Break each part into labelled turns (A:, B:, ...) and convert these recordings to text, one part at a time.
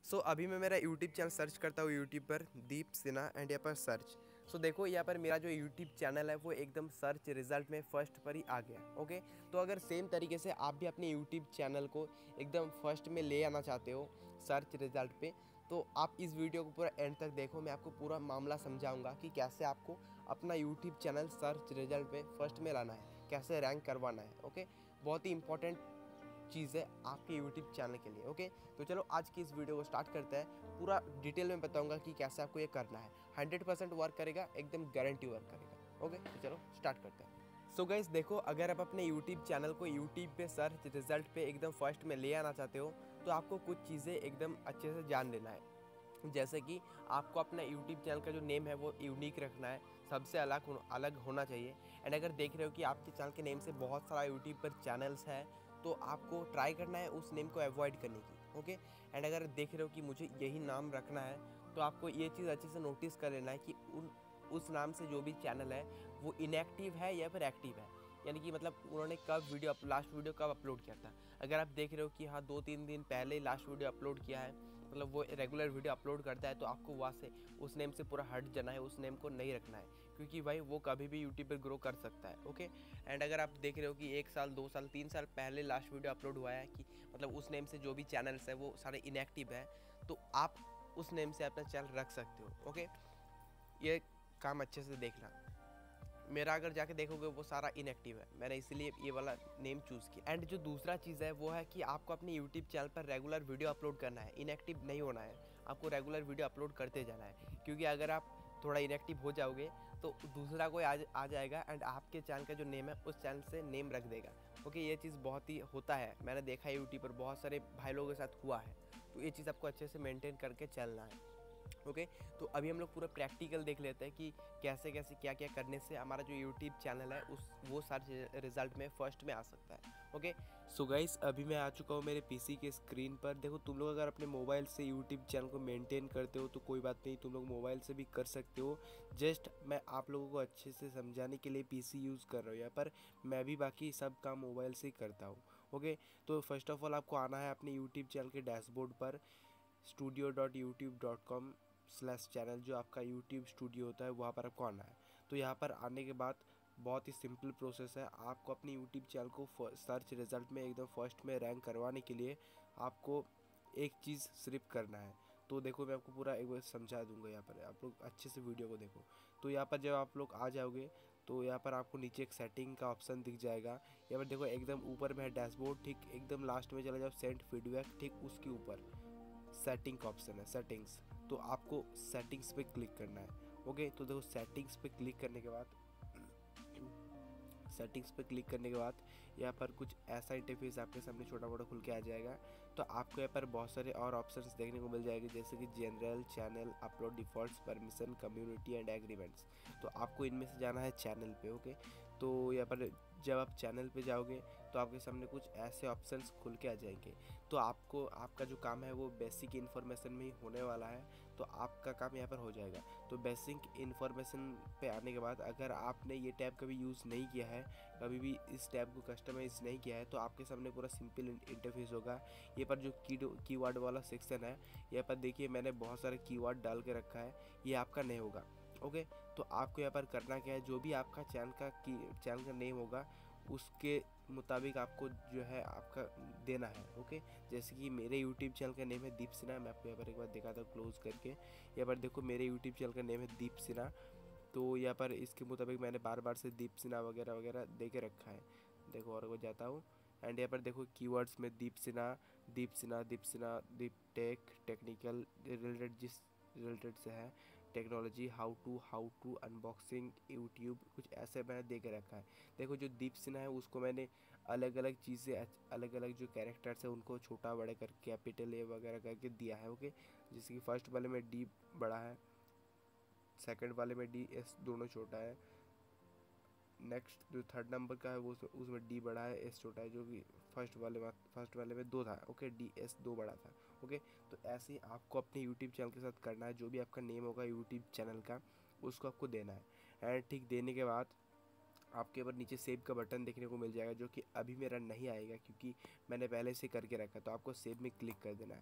A: अभी मैं मेरा यूट्यूब चैनल सर्च करता हूँ यूट्यूब पर दीप सिन्हा एंड यहाँ पर सर्च। देखो यहाँ पर मेरा जो यूट्यूब चैनल है वो एकदम सर्च रिजल्ट में फर्स्ट पर ही आ गया। ओके, तो अगर सेम तरीके से आप भी अपने यूट्यूब चैनल को एकदम फर्स्ट में ले आना चाहते हो सर्च रिजल्ट पे, तो आप इस वीडियो को पूरा एंड तक देखो। मैं आपको पूरा मामला समझाऊंगा कि कैसे आपको अपना यूट्यूब चैनल सर्च रिजल्ट में फर्स्ट में लाना है, कैसे रैंक करवाना है। ओके, बहुत ही इंपॉर्टेंट चीज़ है आपके यूट्यूब चैनल के लिए। ओके, तो चलो आज की इस वीडियो को स्टार्ट करते हैं। पूरा डिटेल में बताऊंगा कि कैसे आपको ये करना है। 100% वर्क करेगा, एकदम गारंटी वर्क करेगा। ओके, तो चलो स्टार्ट करते हैं। गाइस देखो, अगर आप अपने यूट्यूब चैनल को यूट्यूब पे सर्च रिजल्ट पे एकदम फर्स्ट में ले आना चाहते हो, तो आपको कुछ चीज़ें एकदम अच्छे से जान लेना है। जैसे कि आपको अपना यूट्यूब चैनल का जो नेम है वो यूनिक रखना है, सबसे अलग होना चाहिए। एंड अगर देख रहे हो कि आपके चैनल के नेम से बहुत सारा यूट्यूब पर चैनल्स है, तो आपको ट्राई करना है उस नेम को अवॉइड करने की। ओके, एंड अगर देख रहे हो कि मुझे यही नाम रखना है, तो आपको ये चीज़ अच्छे से नोटिस कर लेना है कि उस नाम से जो भी चैनल है वो इनएक्टिव है या फिर एक्टिव है। यानी कि मतलब उन्होंने कब लास्ट वीडियो कब अपलोड किया था। अगर आप देख रहे हो कि हाँ 2-3 दिन पहले लास्ट वीडियो अपलोड किया है, मतलब वो रेगुलर वीडियो अपलोड करता है, तो आपको वहाँ से उस नेम से पूरा हट जाना है, उस नेम को नहीं रखना है, क्योंकि भाई वो कभी भी यूट्यूब पर ग्रो कर सकता है। ओके, एंड अगर आप देख रहे हो कि 1 साल 2 साल 3 साल पहले लास्ट वीडियो अपलोड हुआ है कि मतलब उस नेम से जो भी चैनल्स है वो सारे इनएक्टिव है, तो आप उस नेम से अपना चैनल रख सकते हो। ओके, ये काम अच्छे से देखना। मेरा अगर जाके देखोगे वो सारा इनएक्टिव है, मैंने इसलिए ये वाला नेम चूज़ किया। एंड जो दूसरा चीज़ है वो है कि आपको अपने यूट्यूब चैनल पर रेगुलर वीडियो अपलोड करना है, इनएक्टिव नहीं होना है। आपको रेगुलर वीडियो अपलोड करते जाना है, क्योंकि अगर आप थोड़ा इनएक्टिव हो जाओगे तो दूसरा कोई आ जाएगा एंड आपके चैनल का जो नेम है उस चैनल से नेम रख देगा। ओके, ये चीज़ बहुत ही होता है, मैंने देखा है यूट्यूब पर बहुत सारे भाई लोगों के साथ हुआ है। तो ये चीज़ आपको अच्छे से मेंटेन करके चलना है। ओके, तो अभी हम लोग पूरा प्रैक्टिकल देख लेते हैं कि कैसे कैसे क्या क्या करने से हमारा जो यूट्यूब चैनल है वो सारे रिजल्ट में फर्स्ट में आ सकता है। ओके, गाइस अभी मैं आ चुका हूँ मेरे पीसी के स्क्रीन पर। देखो, तुम लोग अगर अपने मोबाइल से यूट्यूब चैनल को मेंटेन करते हो तो कोई बात नहीं, तुम लोग मोबाइल से भी कर सकते हो। जस्ट मैं आप लोगों को अच्छे से समझाने के लिए पीसी यूज़ कर रहा हूँ यहाँ पर। मैं भी बाकी सब काम मोबाइल से ही करता हूँ। ओके, तो फर्स्ट ऑफ ऑल आपको आना है अपने यूट्यूब चैनल के डैशबोर्ड पर, studio.youtube.com/चैनल, जो आपका यूट्यूब स्टूडियो होता है वहाँ पर आपको आना है। तो यहाँ पर आने के बाद बहुत ही सिंपल प्रोसेस है। आपको अपनी यूट्यूब चैनल को सर्च रिजल्ट में एकदम फर्स्ट में रैंक करवाने के लिए आपको एक चीज़ सिर्फ करना है। तो देखो, मैं आपको पूरा एक बार समझा दूंगा। यहाँ पर आप लोग अच्छे से वीडियो को देखो। तो यहाँ पर जब आप लोग आ जाओगे तो यहाँ पर आपको नीचे एक सेटिंग का ऑप्शन दिख जाएगा। यहाँ पर देखो एकदम ऊपर में है डैशबोर्ड, ठीक एकदम लास्ट में चला जाओ सेंड फीडबैक, ठीक उसके ऊपर सेटिंग का ऑप्शन है, सेटिंग्स। तो आपको सेटिंग्स पे क्लिक करना है। ओके, तो देखो सेटिंग्स पे क्लिक करने के बाद यहाँ पर कुछ ऐसा इंटरफेस आपके सामने छोटा मोटा खुल के आ जाएगा। तो आपको यहाँ पर बहुत सारे और ऑप्शंस देखने को मिल जाएंगे, जैसे कि general, channel, upload defaults, permission, community and agreements. तो आपको इनमें से जाना है चैनल पे। ओके, तो यहाँ पर जब आप चैनल पे जाओगे तो आपके सामने कुछ ऐसे ऑप्शंस खुल के आ जाएंगे। तो आपका जो काम है वो बेसिक इन्फॉर्मेशन में ही होने वाला है, तो आपका काम यहाँ पर हो जाएगा। तो बेसिक इन्फॉर्मेशन पे आने के बाद अगर आपने ये टैब कभी यूज़ नहीं किया है, कभी भी इस टैब को कस्टमाइज नहीं किया है, तो आपके सामने पूरा सिंपल इंटरफेस होगा। ये पर जो कीवर्ड वाला सेक्शन है, यहाँ पर देखिए मैंने बहुत सारे कीवर्ड डाल के रखा है, ये आपका नहीं होगा। ओके, तो आपको यहाँ पर करना क्या है, जो भी आपका चैनल का नेम होगा उसके मुताबिक आपको जो है आपका देना है। ओके, जैसे कि मेरे यूट्यूब चैनल का नेम है दीप सिन्हा। मैं आपको यहाँ पर एक बार दिखाता हूँ क्लोज करके। यहाँ पर देखो मेरे यूट्यूब चैनल का नेम है दीप सिन्हा। तो यहाँ पर इसके मुताबिक मैंने बार से दीप सिन्हा वगैरह वगैरह दे के रखा है। देखो और वो जाता हूँ एंड यहाँ पर देखो कीवर्ड्स में Deep Sinha, Deep tech, technical related, जिस रिलेटेड से है, technology, how to unboxing, YouTube, कुछ ऐसे मैंने दे के रखा है। देखो जो दीप सिन्हा है उसको मैंने अलग अलग चीज़ें, अलग अलग जो कैरेक्टर्स है उनको छोटा बड़ा कर कैपिटल ए वगैरह करके दिया है। ओके, जैसे कि फर्स्ट वाले में डी बड़ा है, सेकंड वाले में डी एस दोनों छोटा है, नेक्स्ट जो थर्ड नंबर का है वो उसमें डी बड़ा है, एस छोटा है, जो कि फर्स्ट वाले में 2 था। ओके, डी एस 2 बड़ा था। ओके, तो ऐसे ही आपको अपने यूट्यूब चैनल के साथ करना है। जो भी आपका नेम होगा यूट्यूब चैनल का उसको आपको देना है। एंड ठीक देने के बाद आपके ऊपर नीचे सेव का बटन देखने को मिल जाएगा, जो कि अभी मेरा नहीं आएगा क्योंकि मैंने पहले से करके रखा है। तो आपको सेव में क्लिक कर देना है।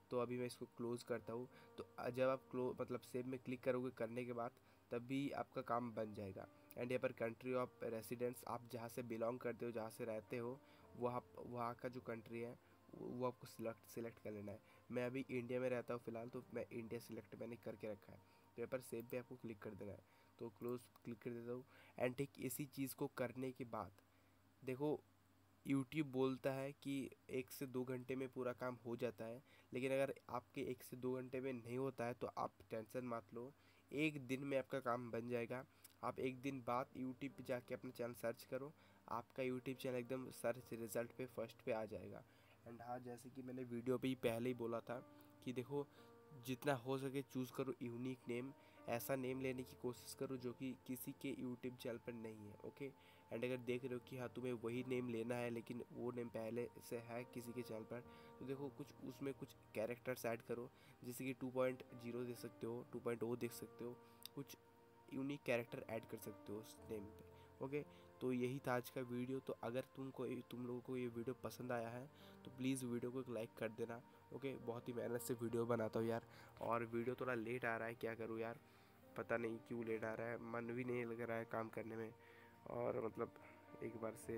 A: तो अभी मैं इसको क्लोज़ करता हूँ। तो जब आप मतलब सेव में क्लिक करोगे करने के बाद, तभी आपका काम बन जाएगा। एंड यहाँ पर कंट्री ऑफ रेसिडेंस, आप जहाँ से बिलोंग करते हो, जहाँ से रहते हो, वहाँ का जो कंट्री है वो आपको सिलेक्ट कर लेना है। मैं अभी इंडिया में रहता हूँ फ़िलहाल, तो मैं इंडिया सिलेक्ट मैंने करके रखा है। तो यहाँ पर सेव पे आपको क्लिक कर देना है। तो क्लोज क्लिक कर देता हूँ। एंड ठीक इसी चीज़ को करने के बाद देखो, यूट्यूब बोलता है कि 1 से 2 घंटे में पूरा काम हो जाता है, लेकिन अगर आपके 1 से 2 घंटे में नहीं होता है तो आप टेंशन मत लो, 1 दिन में आपका काम बन जाएगा। आप 1 दिन बाद यूट्यूब पे जाके अपना चैनल सर्च करो, आपका यूट्यूब चैनल एकदम सर्च रिजल्ट पे फर्स्ट पे आ जाएगा। एंड हाँ, जैसे कि मैंने वीडियो पे ही पहले ही बोला था कि देखो, जितना हो सके चूज़ करो यूनिक नेम, ऐसा नेम लेने की कोशिश करो जो कि किसी के यूट्यूब चैनल पर नहीं है। ओके। एंड अगर देख रहे हो कि हाँ तुम्हें वही नेम लेना है लेकिन वो नेम पहले से है किसी के चैनल पर, तो देखो कुछ उसमें कुछ कैरेक्टर्स ऐड करो, जैसे कि 2.0 दे सकते हो, 2.0 देख सकते हो, कुछ यूनिक कैरेक्टर ऐड कर सकते हो उस नेम पे। ओके। तो यही था आज का वीडियो। तो अगर तुम लोगों को ये वीडियो पसंद आया है तो प्लीज़ वीडियो को एक लाइक कर देना। ओके। बहुत ही मेहनत से वीडियो बनाता हूँ यार, और वीडियो थोड़ा लेट आ रहा है, क्या करूँ यार, पता नहीं क्यों लेट आ रहा है, मन भी नहीं लग रहा है काम करने में। और मतलब एक बार से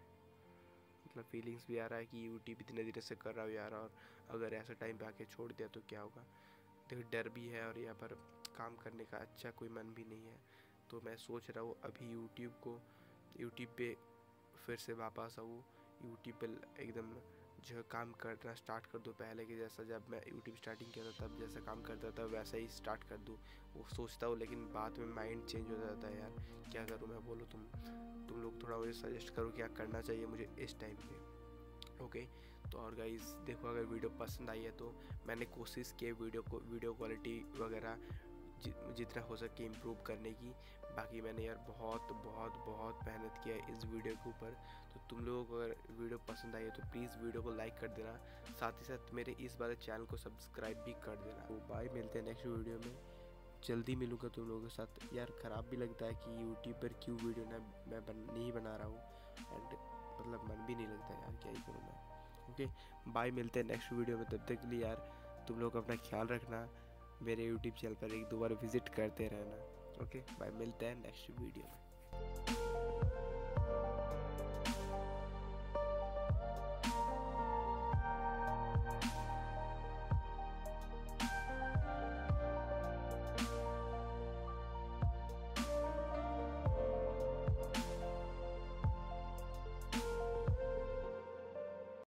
A: मतलब फीलिंग्स भी आ रहा है कि यूट्यूब इतने देर से कर रहा हूँ यार, और अगर ऐसा टाइम पे आके छोड़ दिया तो क्या होगा। देखो डर भी है, और यहाँ पर काम करने का अच्छा कोई मन भी नहीं है। तो मैं सोच रहा हूँ अभी यूट्यूब पे फिर से वापस आऊँ, यूट्यूब पे एकदम जो है काम करना स्टार्ट कर दूँ, पहले के जैसा जब मैं यूट्यूब स्टार्टिंग किया था तब जैसा काम करता था वैसा ही स्टार्ट कर दूँ। वो सोचता हूँ, लेकिन बाद में माइंड चेंज हो जाता है यार, क्या करूँ मैं, बोलो तुम लोग थोड़ा मुझे सजेस्ट करो क्या करना चाहिए मुझे इस टाइम पे। ओके। तो और गाइस देखो, अगर वीडियो पसंद आई है तो मैंने कोशिश की वीडियो क्वालिटी वगैरह जितना हो सके इम्प्रूव करने की। बाकी मैंने यार बहुत बहुत बहुत मेहनत किया है इस वीडियो के ऊपर। तो तुम लोगों को अगर वीडियो पसंद आई है तो प्लीज़ वीडियो को लाइक कर देना, साथ ही साथ मेरे इस वाले चैनल को सब्सक्राइब भी कर देना। तो बाय, मिलते हैं नेक्स्ट वीडियो में, जल्दी मिलूँगा तुम लोगों के साथ। यार ख़राब भी लगता है कि यूट्यूब पर क्यों वीडियो नहीं बना रहा हूँ, एंड मतलब मन भी नहीं लगता यार, क्या ही करूँ मैं। ओके। बाय, मिलते हैं नेक्स्ट वीडियो में, तब तक के लिए यार तुम लोग अपना ख्याल रखना, मेरे यूट्यूब चैनल पर 1-2 बार विजिट करते रहना। ओके बाय, मिलते हैं नेक्स्ट वीडियो में।